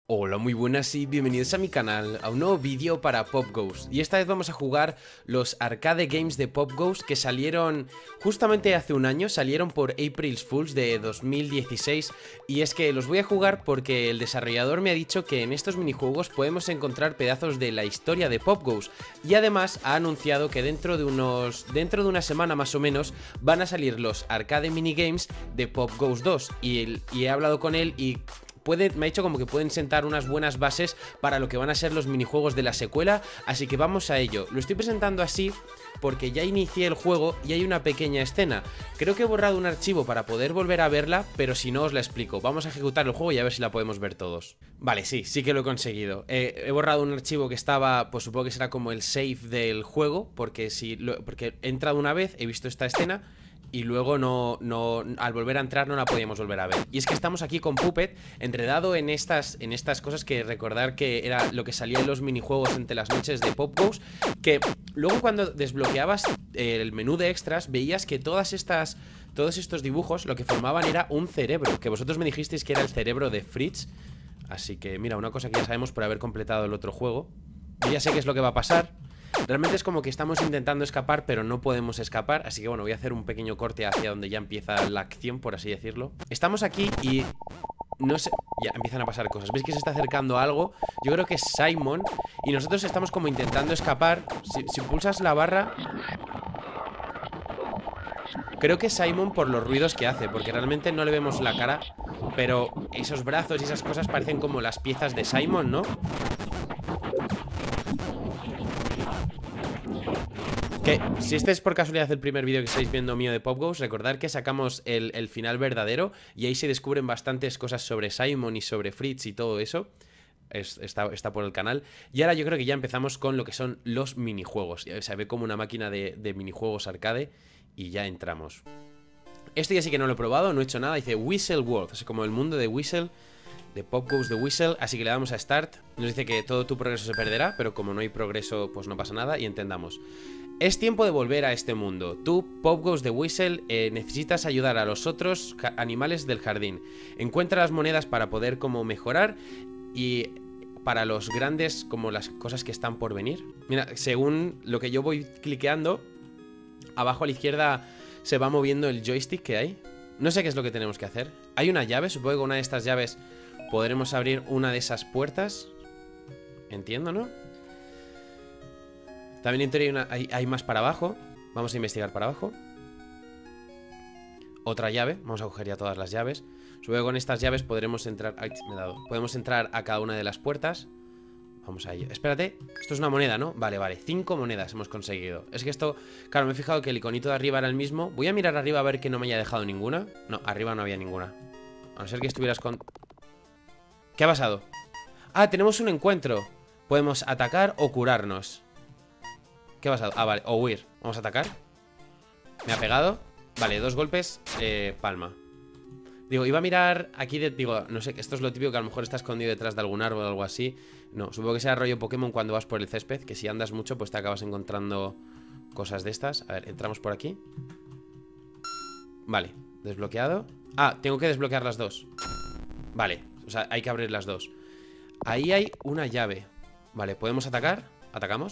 Hola, muy buenas y bienvenidos a mi canal, a un nuevo vídeo para Pop Goes. Y esta vez vamos a jugar los arcade games de Pop Goes que salieron justamente hace un año, salieron por April Fools de 2016. Y es que los voy a jugar porque el desarrollador me ha dicho que en estos minijuegos podemos encontrar pedazos de la historia de Pop Goes. Y además ha anunciado que dentro de una semana más o menos van a salir los arcade minigames de Pop Goes 2. Y he hablado con él y me ha dicho como que pueden sentar unas buenas bases para lo que van a ser los minijuegos de la secuela, así que vamos a ello. Lo estoy presentando así porque ya inicié el juego y hay una pequeña escena. Creo que he borrado un archivo para poder volver a verla, pero si no os la explico. Vamos a ejecutar el juego y a ver si la podemos ver todos. Vale, sí que lo he conseguido. He borrado un archivo que estaba, pues supongo que será como el save del juego, porque porque he entrado una vez, he visto esta escena y luego al volver a entrar no la podíamos volver a ver. Y es que estamos aquí con Puppet enredado en estas cosas que recordar que era lo que salía en los minijuegos entre las noches de Pop Goes, que luego cuando desbloqueabas el menú de extras veías que todos estos dibujos lo que formaban era un cerebro, que vosotros me dijisteis que era el cerebro de Fritz. Así que mira, una cosa que ya sabemos por haber completado el otro juego. Yo ya sé qué es lo que va a pasar. Realmente es como que estamos intentando escapar, pero no podemos escapar. Así que bueno, voy a hacer un pequeño corte hacia donde ya empieza la acción, por así decirlo. Estamos aquí y no sé, ya empiezan a pasar cosas. ¿Veis que se está acercando algo? Yo creo que es Simon. Y nosotros estamos como intentando escapar. Si pulsas la barra, creo que es Simon por los ruidos que hace, porque realmente no le vemos la cara. Pero esos brazos y esas cosas parecen como las piezas de Simon, ¿no? Que si este es por casualidad el primer vídeo que estáis viendo mío de Pop Goes, recordad que sacamos el final verdadero y ahí se descubren bastantes cosas sobre Simon y sobre Fritz y todo eso. Está por el canal. Y ahora yo creo que ya empezamos con lo que son los minijuegos. Se ve como una máquina de minijuegos arcade y ya entramos. Esto ya sí que no lo he probado, no he hecho nada. Dice Whistle World, es como el mundo de Whistle, de Pop Goes de Whistle. Así que le damos a Start. Nos dice que todo tu progreso se perderá, pero como no hay progreso pues no pasa nada y entendamos. Es tiempo de volver a este mundo. Tú, Pop Goes de Whistle, necesitas ayudar a los otros animales del jardín. Encuentra las monedas para poder como mejorar y para los grandes como las cosas que están por venir. Mira, según lo que yo voy cliqueando, abajo a la izquierda se va moviendo el joystick que hay. No sé qué es lo que tenemos que hacer. Hay una llave, supongo que con una de estas llaves podremos abrir una de esas puertas. Entiendo, ¿no? También en teoría hay más para abajo. Vamos a investigar para abajo. Otra llave. Vamos a coger ya todas las llaves. Supongo que con estas llaves podremos entrar. Ay, me he dado. Podemos entrar a cada una de las puertas. Vamos a ello. Espérate. Esto es una moneda, ¿no? Vale. 5 monedas hemos conseguido. Es que esto... Claro, me he fijado que el iconito de arriba era el mismo. Voy a mirar arriba a ver que no me haya dejado ninguna. No, arriba no había ninguna. A no ser que estuvieras con... ¿Qué ha pasado? Ah, tenemos un encuentro. Podemos atacar o curarnos. ¿Qué ha pasado? Ah, vale, o huir. Vamos a atacar. Me ha pegado. Vale, 2 golpes, palma. Digo, iba a mirar aquí digo, no sé, esto es lo típico que a lo mejor está escondido detrás de algún árbol o algo así. No, supongo que sea rollo Pokémon cuando vas por el césped, que si andas mucho pues te acabas encontrando cosas de estas. A ver, entramos por aquí. Vale, desbloqueado. Ah, tengo que desbloquear las dos. Vale, o sea, hay que abrir las dos. Ahí hay una llave. Vale, ¿podemos atacar? ¿Atacamos?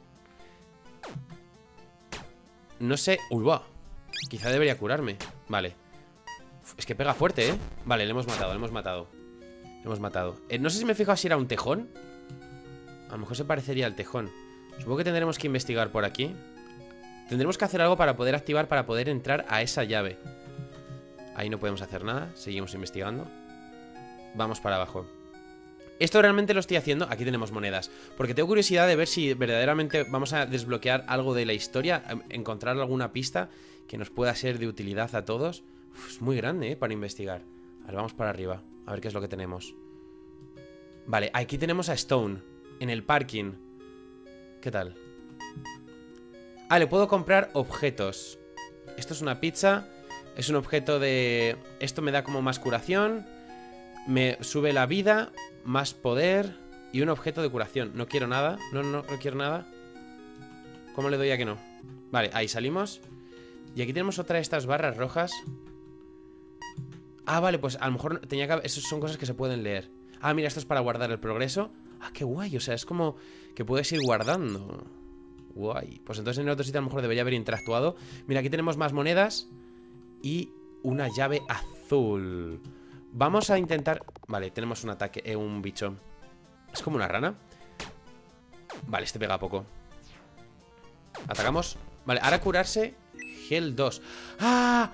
No sé... Uy, va. Quizá debería curarme. Vale. Es que pega fuerte, ¿eh? Vale, le hemos matado, le hemos matado. Le hemos matado. No sé si me he fijado si era un tejón. A lo mejor se parecería al tejón. Supongo que tendremos que investigar por aquí. Tendremos que hacer algo para poder activar, para poder entrar a esa llave. Ahí no podemos hacer nada. Seguimos investigando. Vamos para abajo. Esto realmente lo estoy haciendo, aquí tenemos monedas, porque tengo curiosidad de ver si verdaderamente vamos a desbloquear algo de la historia, encontrar alguna pista que nos pueda ser de utilidad a todos. Uf, es muy grande, para investigar. A ver, vamos para arriba, a ver qué es lo que tenemos. Vale, aquí tenemos a Stone, en el parking. ¿Qué tal? Ah, le puedo comprar objetos. Esto es una pizza, es un objeto de... Esto me da como más curación, me sube la vida... Más poder y un objeto de curación. No quiero nada. No quiero nada. ¿Cómo le doy a que no? Vale, ahí salimos. Y aquí tenemos otra de estas barras rojas. Ah, vale, pues a lo mejor tenía que... Esas son cosas que se pueden leer. Ah, mira, esto es para guardar el progreso. Ah, qué guay, o sea, es como que puedes ir guardando. Guay. Pues entonces en el otro sitio a lo mejor debería haber interactuado. Mira, aquí tenemos más monedas y una llave azul. Vamos a intentar... Vale, tenemos un ataque, un bicho. Es como una rana. Vale, este pega poco. Atacamos. Vale, ahora curarse. Gel 2. ¡Ah!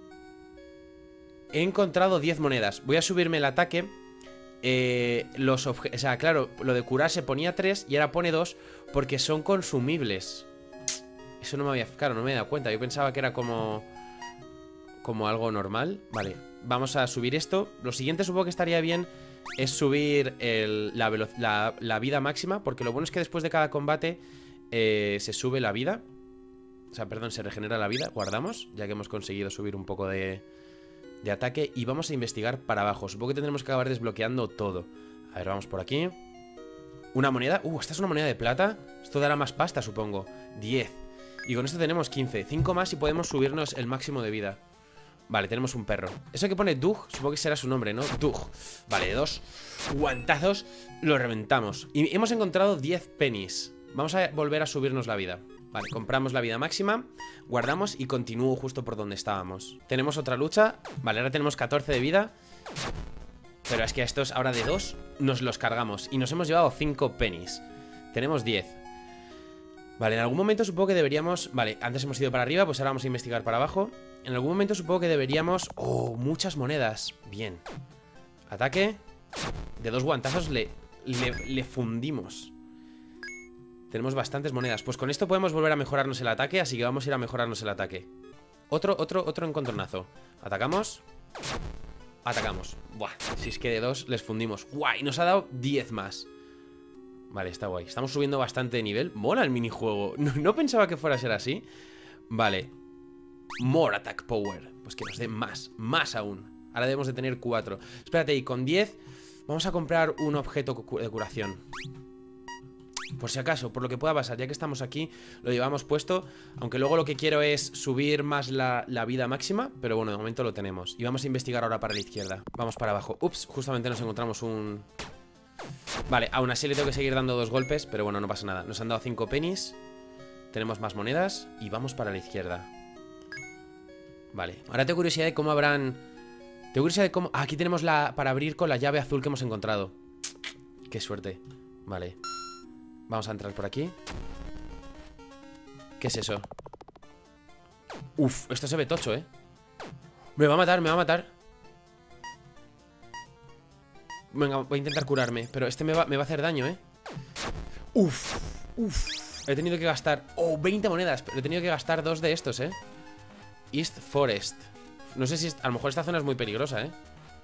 He encontrado 10 monedas. Voy a subirme el ataque. O sea, claro, lo de curarse ponía 3 y ahora pone 2 porque son consumibles. Eso no me había... Claro, no me he dado cuenta. Yo pensaba que era como algo normal. Vale, vamos a subir esto. Lo siguiente supongo que estaría bien es subir la vida máxima, porque lo bueno es que después de cada combate se sube la vida. O sea, perdón, se regenera la vida. Guardamos, ya que hemos conseguido subir un poco de ataque. Y vamos a investigar para abajo. Supongo que tendremos que acabar desbloqueando todo. A ver, vamos por aquí. Una moneda. Esta es una moneda de plata. Esto dará más pasta, supongo. 10. Y con esto tenemos 15. 5 más y podemos subirnos el máximo de vida. Vale, tenemos un perro. Eso que pone Doug, supongo que será su nombre, ¿no? Doug. Vale, 2 guantazos lo reventamos. Y hemos encontrado 10 pennies. Vamos a volver a subirnos la vida. Vale, compramos la vida máxima, guardamos y continúo justo por donde estábamos. Tenemos otra lucha. Vale, ahora tenemos 14 de vida. Pero es que a estos ahora de 2 nos los cargamos. Y nos hemos llevado 5 pennies. Tenemos 10. Vale, en algún momento supongo que deberíamos... Vale, antes hemos ido para arriba, pues ahora vamos a investigar para abajo. En algún momento supongo que deberíamos... ¡Oh! Muchas monedas. Bien. Ataque. De 2 guantazos le fundimos. Tenemos bastantes monedas. Pues con esto podemos volver a mejorarnos el ataque, así que vamos a ir a mejorarnos el ataque. Otro encontronazo. Atacamos. Atacamos. Buah, si es que de 2 les fundimos. Guay, nos ha dado 10 más. Vale, está guay. Estamos subiendo bastante de nivel. Mola el minijuego. No pensaba que fuera a ser así. Vale. More attack power. Pues que nos dé más. Más aún. Ahora debemos de tener 4. Espérate, y con 10 vamos a comprar un objeto de curación. Por si acaso, por lo que pueda pasar. Ya que estamos aquí, lo llevamos puesto. Aunque luego lo que quiero es subir más la vida máxima. Pero bueno, de momento lo tenemos. Y vamos a investigar ahora para la izquierda. Vamos para abajo. Ups, justamente nos encontramos un... Vale, aún así le tengo que seguir dando 2 golpes. Pero bueno, no pasa nada. Nos han dado 5 pennies. Tenemos más monedas. Y vamos para la izquierda. Vale, ahora tengo curiosidad de cómo habrán... Tengo curiosidad de cómo... Ah, aquí tenemos para abrir con la llave azul que hemos encontrado. Qué suerte. Vale. Vamos a entrar por aquí. ¿Qué es eso? Uf, esto se ve tocho, ¿eh? Me va a matar, me va a matar. Venga, voy a intentar curarme. Pero este me va a hacer daño, ¿eh? Uf, uf. He tenido que gastar... Oh, 20 monedas. Pero he tenido que gastar 2 de estos, ¿eh? East Forest. No sé si... A lo mejor esta zona es muy peligrosa, ¿eh?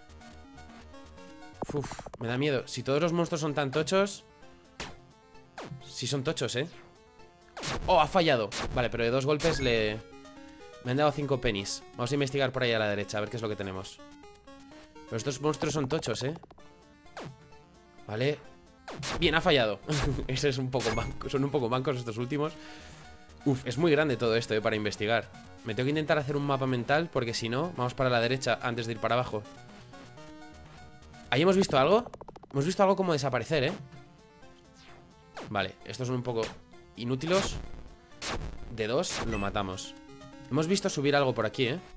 Uf, me da miedo. Si todos los monstruos son tan tochos... Sí son tochos, ¿eh? Oh, ha fallado. Vale, pero de 2 golpes me han dado 5 pennies. Vamos a investigar por ahí a la derecha, a ver qué es lo que tenemos. Pero estos monstruos son tochos, ¿eh? Vale. Bien, ha fallado. Ese es un poco banco. Son un poco bancos estos últimos. Uf, es muy grande todo esto, para investigar. Me tengo que intentar hacer un mapa mental, porque si no, vamos para la derecha antes de ir para abajo. ¿Ahí hemos visto algo? Hemos visto algo como desaparecer, ¿eh? Vale, estos son un poco inútiles. De 2 lo matamos. Hemos visto subir algo por aquí, ¿eh?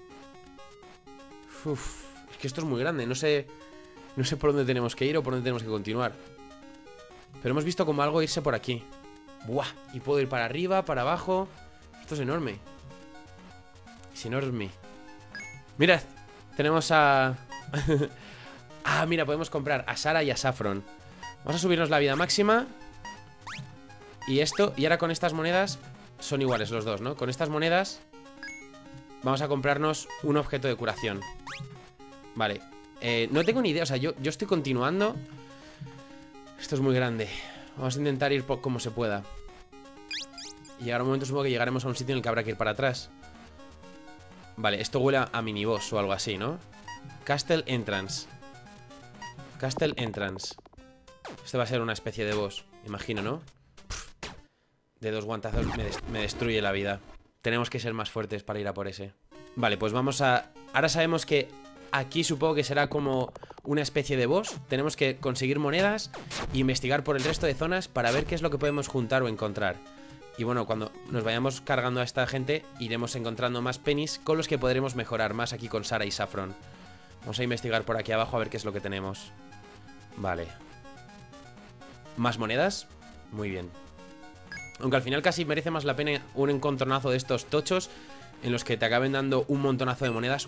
Uf, es que esto es muy grande. No sé por dónde tenemos que ir o por dónde tenemos que continuar. Pero hemos visto como algo irse por aquí. Buah, y puedo ir para arriba, para abajo. Esto es enorme. Es enorme. Mirad, tenemos a... Ah, mira, podemos comprar a Sara y a Saffron. Vamos a subirnos la vida máxima. Y esto, y ahora con estas monedas son iguales los dos, ¿no? Con estas monedas vamos a comprarnos un objeto de curación. Vale, no tengo ni idea, o sea, yo estoy continuando. Esto es muy grande. Vamos a intentar ir como se pueda. Y llegará un momento, supongo que llegaremos a un sitio en el que habrá que ir para atrás. Vale, esto huele a miniboss o algo así, ¿no? Castle Entrance. Castle Entrance. Este va a ser una especie de boss, imagino, ¿no? De 2 guantazos me destruye la vida. Tenemos que ser más fuertes para ir a por ese. Vale, pues vamos a... Ahora sabemos que aquí supongo que será como una especie de boss. Tenemos que conseguir monedas e investigar por el resto de zonas para ver qué es lo que podemos juntar o encontrar. Y bueno, cuando nos vayamos cargando a esta gente, iremos encontrando más pennies con los que podremos mejorar más aquí con Sarah y Saffron. Vamos a investigar por aquí abajo a ver qué es lo que tenemos. Vale. ¿Más monedas? Muy bien. Aunque al final casi merece más la pena un encontronazo de estos tochos en los que te acaben dando un montonazo de monedas.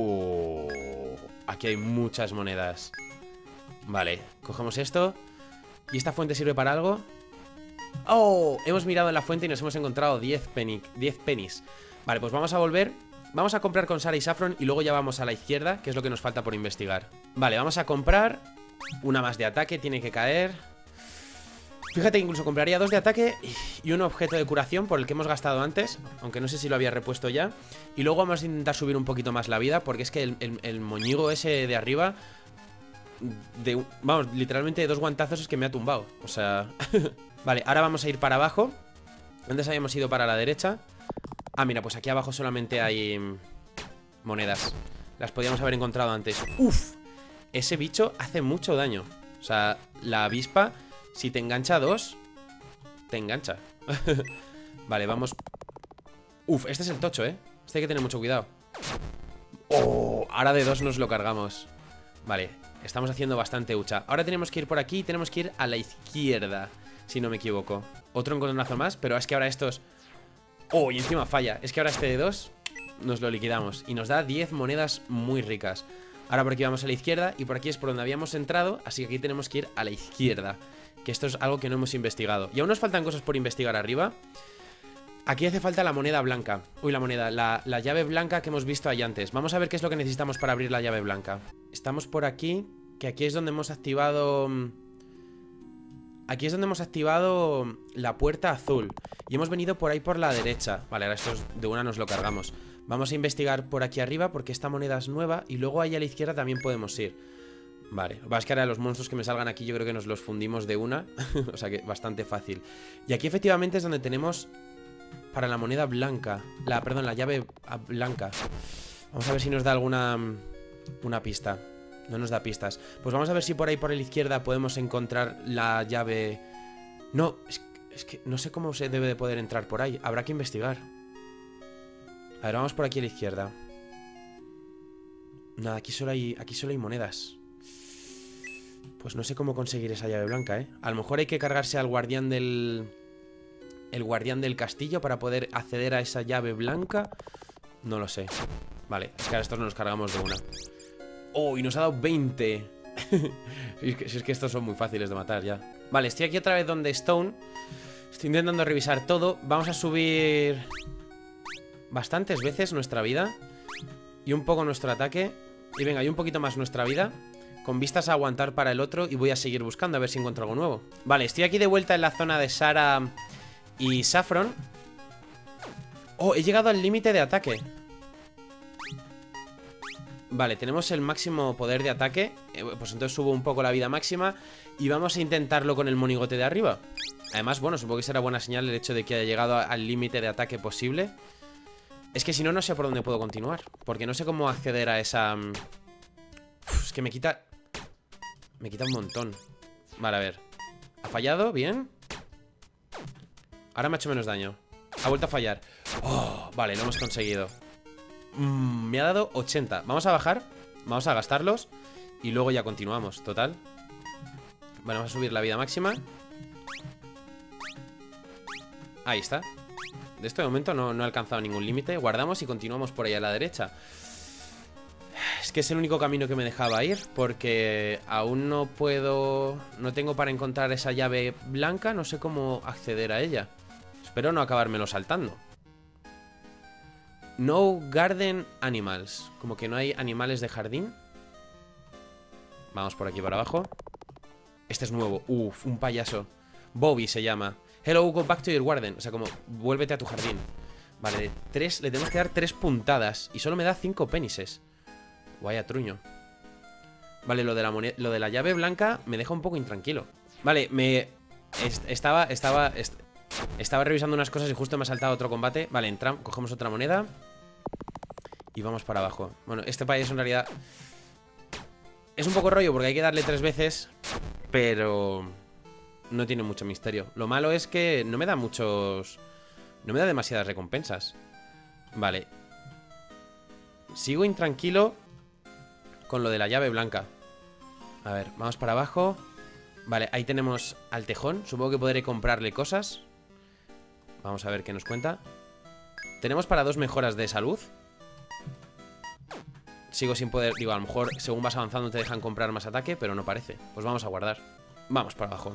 Aquí hay muchas monedas. Vale, cogemos esto. ¿Y esta fuente sirve para algo? ¡Oh! Hemos mirado en la fuente y nos hemos encontrado 10 pennies. Vale, pues vamos a volver. Vamos a comprar con Sarah y Saffron y luego ya vamos a la izquierda, que es lo que nos falta por investigar. Vale, vamos a comprar. Una más de ataque, tiene que caer. Fíjate que incluso compraría 2 de ataque y un objeto de curación por el que hemos gastado antes, aunque no sé si lo había repuesto ya. Y luego vamos a intentar subir un poquito más la vida, porque es que el moñigo ese de arriba, vamos, literalmente 2 guantazos es que me ha tumbado. O sea... Vale, ahora vamos a ir para abajo. Antes habíamos ido para la derecha. Ah, mira, pues aquí abajo solamente hay monedas. Las podíamos haber encontrado antes. ¡Uf! Ese bicho hace mucho daño. O sea, la avispa, si te engancha 2, te engancha. Vale, vamos. Uf, este es el tocho, ¿eh? Este hay que tener mucho cuidado. ¡Oh! Ahora de 2 nos lo cargamos. Vale, estamos haciendo bastante hucha. Ahora tenemos que ir por aquí y tenemos que ir a la izquierda, si no me equivoco. Otro encontronazo más, pero es que ahora estos... ¡Oh! Y encima falla. Es que ahora este de 2 nos lo liquidamos y nos da 10 monedas muy ricas. Ahora por aquí vamos a la izquierda y por aquí es por donde habíamos entrado, así que aquí tenemos que ir a la izquierda, que esto es algo que no hemos investigado. Y aún nos faltan cosas por investigar arriba. Aquí hace falta la moneda blanca. Uy, la moneda, la llave blanca que hemos visto ahí antes. Vamos a ver qué es lo que necesitamos para abrir la llave blanca. Estamos por aquí, que aquí es donde hemos activado... Aquí es donde hemos activado la puerta azul. Y hemos venido por ahí por la derecha. Vale, ahora esto de una nos lo cargamos. Vamos a investigar por aquí arriba porque esta moneda es nueva. Y luego ahí a la izquierda también podemos ir. Vale, lo que pasa es que ahora los monstruos que me salgan aquí yo creo que nos los fundimos de una. O sea que bastante fácil. Y aquí efectivamente es donde tenemos para la moneda blanca. Perdón, la llave blanca. Vamos a ver si nos da alguna una pista. No nos da pistas. Pues vamos a ver si por ahí por la izquierda podemos encontrar la llave. No, es que no sé cómo se debe de poder entrar por ahí. Habrá que investigar. A ver, vamos por aquí a la izquierda. Nada, aquí solo hay monedas. Pues no sé cómo conseguir esa llave blanca, ¿eh? A lo mejor hay que cargarse al guardián del... El guardián del castillo para poder acceder a esa llave blanca. No lo sé. Vale, es que ahora estos nos cargamos de una. ¡Oh! Y nos ha dado 20. Si es que estos son muy fáciles de matar ya. Vale, estoy aquí otra vez donde Stone. Estoy intentando revisar todo. Vamos a subir bastantes veces nuestra vida y un poco nuestro ataque. Y venga, y un poquito más nuestra vida, con vistas a aguantar para el otro. Y voy a seguir buscando a ver si encuentro algo nuevo. Vale, estoy aquí de vuelta en la zona de Sarah y Saffron. ¡Oh! He llegado al límite de ataque. Vale, tenemos el máximo poder de ataque. Pues entonces subo un poco la vida máxima y vamos a intentarlo con el monigote de arriba. Además, bueno, supongo que será buena señal el hecho de que haya llegado al límite de ataque posible. Es que si no, no sé por dónde puedo continuar, porque no sé cómo acceder a esa... es que me quita un montón. Vale, a ver. ¿Ha fallado? Bien. Ahora me ha hecho menos daño. Ha vuelto a fallar. Oh, vale, lo hemos conseguido. Me ha dado 80. Vamos a bajar, vamos a gastarlos y luego ya continuamos, total. Bueno, vamos a subir la vida máxima. Ahí está. De este momento no he alcanzado ningún límite. Guardamos y continuamos por ahí a la derecha. Es que es el único camino que me dejaba ir, porque aún no puedo... No tengo para encontrar esa llave blanca. No sé cómo acceder a ella. Espero no acabármelo saltando. No garden animals. Como que no hay animales de jardín. Vamos por aquí para abajo. Este es nuevo. Uf, un payaso. Bobby se llama. Hello, go back to your garden. O sea, como, vuélvete a tu jardín. Vale, le tenemos que dar 3 puntadas. Y solo me da 5 penises. Vaya truño. Vale, lo de la llave blanca me deja un poco intranquilo. Vale, estaba revisando unas cosas y justo me ha saltado otro combate. Vale, cogemos otra moneda y vamos para abajo. Bueno, este país en realidad Es un poco rollo porque hay que darle 3 veces, pero no tiene mucho misterio. Lo malo es que no me da muchos... No me da demasiadas recompensas. Vale. Sigo intranquilo con lo de la llave blanca. A ver, vamos para abajo. Vale, ahí tenemos al tejón. Supongo que podré comprarle cosas. Vamos a ver qué nos cuenta. Tenemos para 2 mejoras de salud. Sigo sin poder... Digo, a lo mejor según vas avanzando te dejan comprar más ataque, pero no parece. Pues vamos a guardar. Vamos para abajo.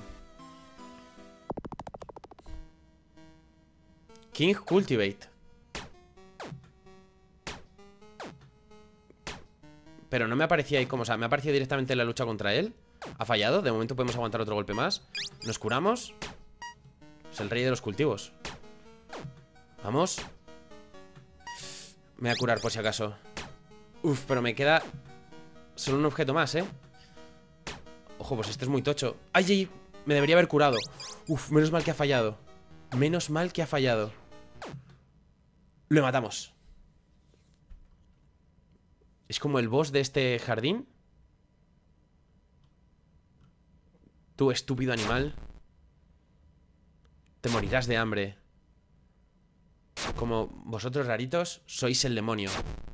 King Cultivate. Pero no me aparecía ahí como... O sea, me ha aparecido directamente en la lucha contra él. Ha fallado, de momento podemos aguantar otro golpe más. Nos curamos. Es el rey de los cultivos. Vamos. Me voy a curar por si acaso. Uf, pero me queda solo un objeto más, ¿eh? Ojo, pues este es muy tocho. ¡Ay, ay! Me debería haber curado. Uf, menos mal que ha fallado. Menos mal que ha fallado. Lo matamos. Es como el boss de este jardín. Tú, estúpido animal. Te morirás de hambre. Como vosotros raritos, sois el demonio.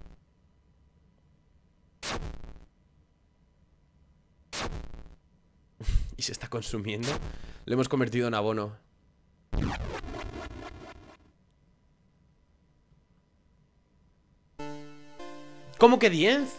Y se está consumiendo. Lo hemos convertido en abono. ¿Cómo que 10?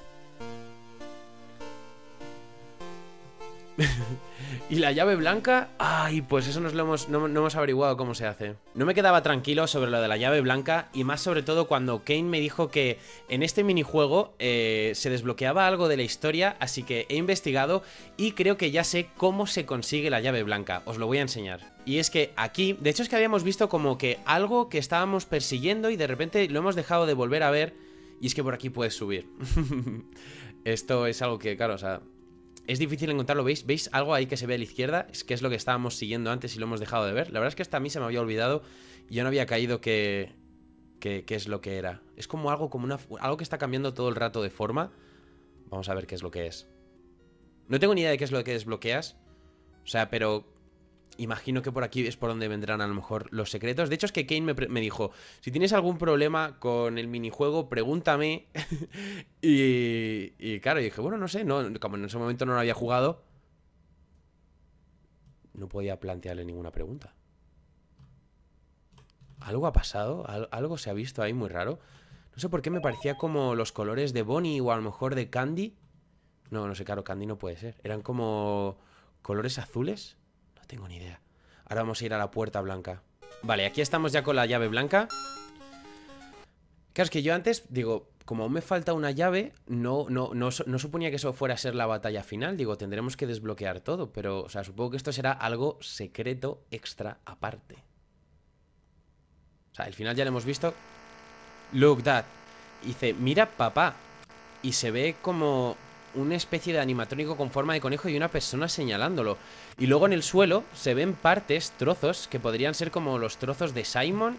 ¿Y la llave blanca? Ay, pues eso no hemos averiguado cómo se hace. No me quedaba tranquilo sobre lo de la llave blanca. Y más sobre todo cuando Kane me dijo que en este minijuego se desbloqueaba algo de la historia. Así que he investigado y creo que ya sé cómo se consigue la llave blanca. Os lo voy a enseñar. Y es que aquí, de hecho es que habíamos visto como que algo que estábamos persiguiendo y de repente lo hemos dejado de volver a ver. Y es que por aquí puedes subir. Esto es algo que, claro, o sea... Es difícil encontrarlo, ¿veis? ¿Veis algo ahí que se ve a la izquierda? Es que es lo que estábamos siguiendo antes y lo hemos dejado de ver. La verdad es que hasta a mí se me había olvidado y yo no había caído que es lo que era. Es como algo algo que está cambiando todo el rato de forma. Vamos a ver qué es lo que es. No tengo ni idea de qué es lo que desbloqueas. O sea, pero imagino que por aquí es por donde vendrán a lo mejor los secretos. De hecho es que Kane me dijo, si tienes algún problema con el minijuego, pregúntame. y claro, dije, bueno, no sé, no, como en ese momento no lo había jugado, no podía plantearle ninguna pregunta. ¿Algo ha pasado? ¿Algo se ha visto ahí muy raro? No sé por qué me parecía como los colores de Bonnie o a lo mejor de Candy. No, no sé, claro, Candy no puede ser. Eran como colores azules. No tengo ni idea. Ahora vamos a ir a la puerta blanca. Vale, aquí estamos ya con la llave blanca. Claro, es que yo antes, digo, como aún me falta una llave, no suponía que eso fuera a ser la batalla final. Digo, tendremos que desbloquear todo. Pero, o sea, supongo que esto será algo secreto extra aparte. O sea, al final ya lo hemos visto. Look that. Y dice, mira papá. Y se ve como una especie de animatrónico con forma de conejo y una persona señalándolo. Y luego en el suelo se ven partes, trozos, que podrían ser como los trozos de Simon.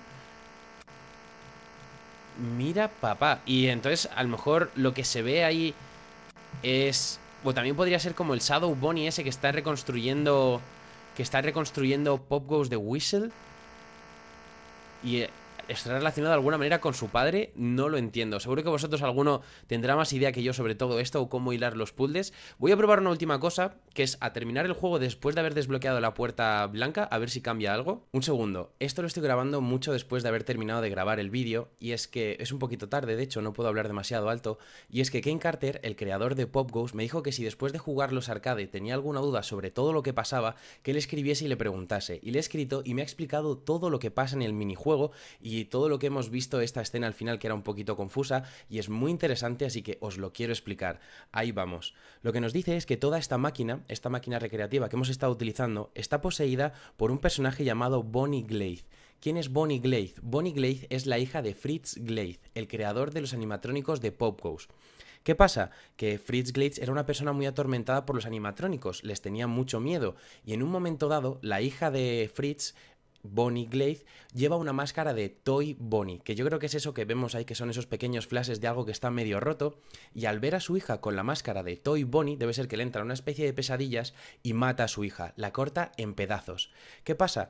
Mira papá. Y entonces a lo mejor lo que se ve ahí es... O también podría ser como el Shadow Bonnie ese que está reconstruyendo... Que está reconstruyendo Pop Goes the Whistle. Y... ¿estará relacionado de alguna manera con su padre? No lo entiendo. Seguro que vosotros alguno tendrá más idea que yo sobre todo esto o cómo hilar los puzzles. Voy a probar una última cosa, que es a terminar el juego después de haber desbloqueado la puerta blanca, a ver si cambia algo. Un segundo. Esto lo estoy grabando mucho después de haber terminado de grabar el vídeo, y es que es un poquito tarde, de hecho no puedo hablar demasiado alto, y es que Kane Carter, el creador de Pop Goes, me dijo que si después de jugar los arcade tenía alguna duda sobre todo lo que pasaba, que le escribiese y le preguntase. Y le he escrito y me ha explicado todo lo que pasa en el minijuego y todo lo que hemos visto, esta escena al final que era un poquito confusa y es muy interesante, así que os lo quiero explicar. Ahí vamos. Lo que nos dice es que toda esta máquina recreativa que hemos estado utilizando, está poseída por un personaje llamado Bonnie Gleith. ¿Quién es Bonnie Gleith? Bonnie Gleith es la hija de Fritz Gleith, el creador de los animatrónicos de Pop Goes. ¿Qué pasa? Que Fritz Gleith era una persona muy atormentada por los animatrónicos, les tenía mucho miedo y en un momento dado la hija de Fritz Bonnie Glade, lleva una máscara de Toy Bonnie, que yo creo que es eso que vemos ahí, que son esos pequeños flashes de algo que está medio roto, y al ver a su hija con la máscara de Toy Bonnie, debe ser que le entra una especie de pesadillas y mata a su hija, la corta en pedazos. ¿Qué pasa?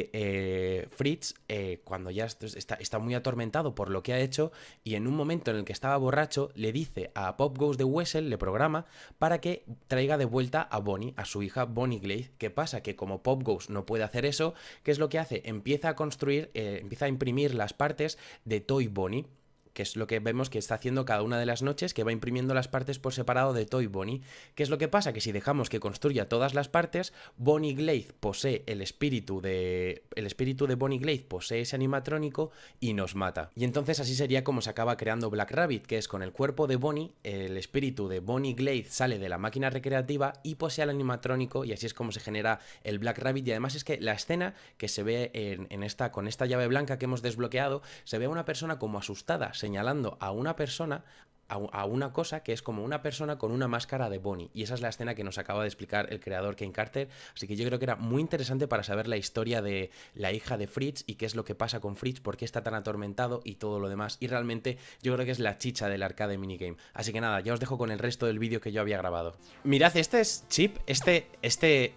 Que Fritz, cuando ya está muy atormentado por lo que ha hecho, y en un momento en el que estaba borracho, le dice a Pop Goes the Weasel, le programa, para que traiga de vuelta a Bonnie, a su hija Bonnie Glade. ¿Qué pasa? Que como Pop Goes no puede hacer eso, ¿qué es lo que hace? Empieza a construir, empieza a imprimir las partes de Toy Bonnie, que es lo que vemos que está haciendo cada una de las noches, que va imprimiendo las partes por separado de Toy Bonnie. ¿Qué es lo que pasa? Que si dejamos que construya todas las partes, Bonnie Glade posee el espíritu de Bonnie Glade posee ese animatrónico y nos mata. Y entonces así sería como se acaba creando Black Rabbit, que es con el cuerpo de Bonnie, el espíritu de Bonnie Glade sale de la máquina recreativa y posee al animatrónico, y así es como se genera el Black Rabbit. Y además es que la escena que se ve con esta llave blanca que hemos desbloqueado, se ve a una persona como asustada, señalando a una persona, a una cosa que es como una persona con una máscara de Bonnie, y esa es la escena que nos acaba de explicar el creador Ken Carter, así que yo creo que era muy interesante para saber la historia de la hija de Fritz y qué es lo que pasa con Fritz, por qué está tan atormentado y todo lo demás, y realmente yo creo que es la chicha del arcade minigame. Así que nada, ya os dejo con el resto del vídeo que yo había grabado. Mirad, este es Chip, este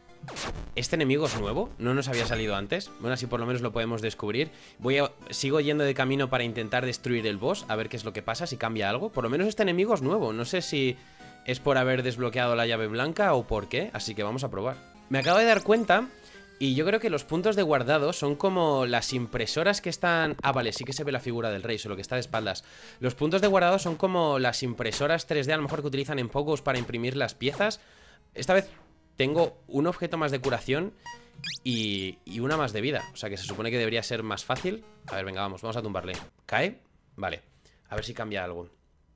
enemigo es nuevo, no nos había salido antes. Bueno, así por lo menos lo podemos descubrir. Sigo yendo de camino para intentar destruir el boss, a ver qué es lo que pasa, si cambia algo. Por lo menos este enemigo es nuevo, no sé si es por haber desbloqueado la llave blanca o por qué, así que vamos a probar. Me acabo de dar cuenta, y yo creo que los puntos de guardado son como las impresoras que están... Ah, vale, sí que se ve la figura del rey, solo que está de espaldas. Los puntos de guardado son como las impresoras 3D, a lo mejor que utilizan en Pogos para imprimir las piezas. Esta vez tengo un objeto más de curación y una más de vida, o sea que se supone que debería ser más fácil. A ver, venga, vamos a tumbarle. ¿Cae? Vale, a ver si cambia algo.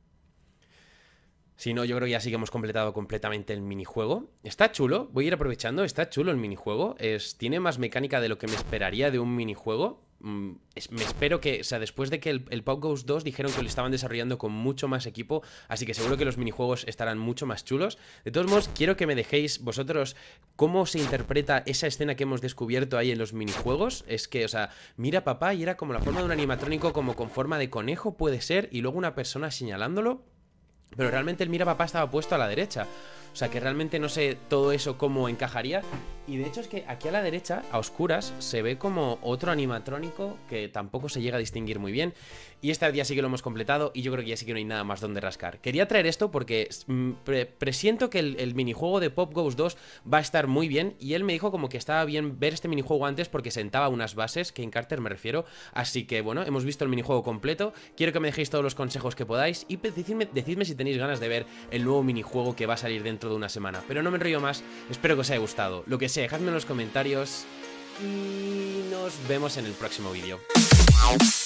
Si no, yo creo que ya sí que hemos completado completamente el minijuego. Está chulo, voy a ir aprovechando, está chulo el minijuego. Tiene más mecánica de lo que me esperaría de un minijuego. Me espero que, o sea, después de que el Pop Goes 2 dijeron que lo estaban desarrollando con mucho más equipo, así que seguro que los minijuegos estarán mucho más chulos. De todos modos, quiero que me dejéis vosotros cómo se interpreta esa escena que hemos descubierto ahí en los minijuegos. Es que, o sea, mira papá, y era como la forma de un animatrónico, como con forma de conejo, puede ser, y luego una persona señalándolo. Pero realmente el mira papá estaba puesto a la derecha. O sea que realmente no sé todo eso cómo encajaría. Y de hecho es que aquí a la derecha, a oscuras, se ve como otro animatrónico que tampoco se llega a distinguir muy bien. Y esta vez ya sí que lo hemos completado y yo creo que ya sí que no hay nada más donde rascar. Quería traer esto porque presiento que el minijuego de Pop Goes 2 va a estar muy bien. Y él me dijo como que estaba bien ver este minijuego antes porque sentaba unas bases, Ken Carter me refiero. Así que bueno, hemos visto el minijuego completo. Quiero que me dejéis todos los consejos que podáis y decidme si tenéis ganas de ver el nuevo minijuego que va a salir dentro de una semana. Pero no me enrollo más, espero que os haya gustado. Lo que sea, dejadme en los comentarios y nos vemos en el próximo vídeo.